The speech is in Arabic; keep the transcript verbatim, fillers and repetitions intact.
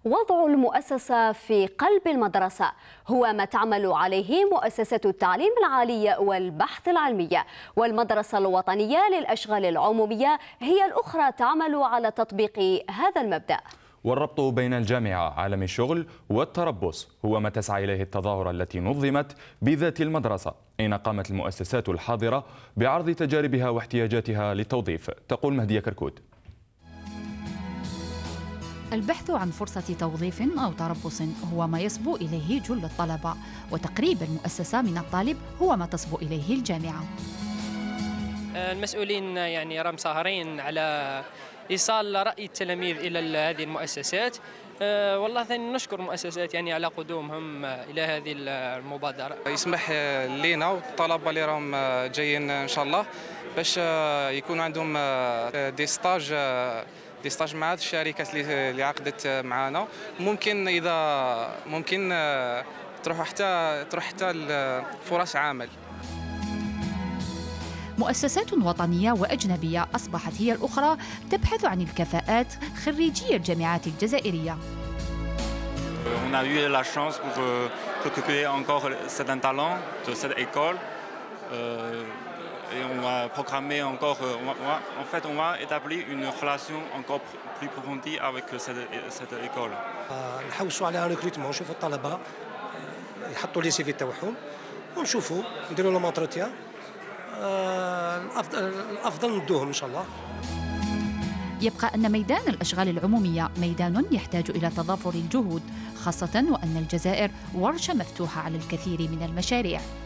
وضع المؤسسة في قلب المدرسة هو ما تعمل عليه مؤسسة التعليم العالي والبحث العلمي، والمدرسة الوطنية للأشغال العمومية هي الأخرى تعمل على تطبيق هذا المبدأ. والربط بين الجامعة عالم الشغل والتربص هو ما تسعى إليه التظاهرة التي نظمت بذات المدرسة، أين قامت المؤسسات الحاضرة بعرض تجاربها واحتياجاتها للتوظيف. تقول مهدية كركود: البحث عن فرصة توظيف أو تربص هو ما يصبو إليه جل الطلبة، وتقريب المؤسسة من الطالب هو ما تصبو إليه الجامعة. المسؤولين يعني راهم ساهرين على إيصال رأي التلاميذ إلى هذه المؤسسات. أه والله ثاني نشكر المؤسسات يعني على قدومهم إلى هذه المبادرة. يسمح لينا والطلبة اللي راهم جايين إن شاء الله باش يكون عندهم دي ستاج دي ستاج مع الشركات اللي عقدت معنا. ممكن إذا ممكن تروح حتى تروح حتى فرص عمل. مؤسسات وطنية وأجنبية أصبحت هي الأخرى تبحث عن الكفاءات خريجي الجامعات الجزائرية. On a eu la chance pour recruter encore certains talents de cette école. Et on va programmer encore, on va, on va, en fait on va établir une relation encore plus approfondie avec cette, cette école. نحوسوا على ريكروتمون، نشوفوا الطلبة يحطوا لي سي في تاعهم ونشوفوا نديروا لهم انتروتيان. الافضل الافضل ندوهم ان شاء الله. يبقى أن ميدان الأشغال العمومية ميدان يحتاج إلى تضافر الجهود، خاصة وأن الجزائر ورشة مفتوحة على الكثير من المشاريع.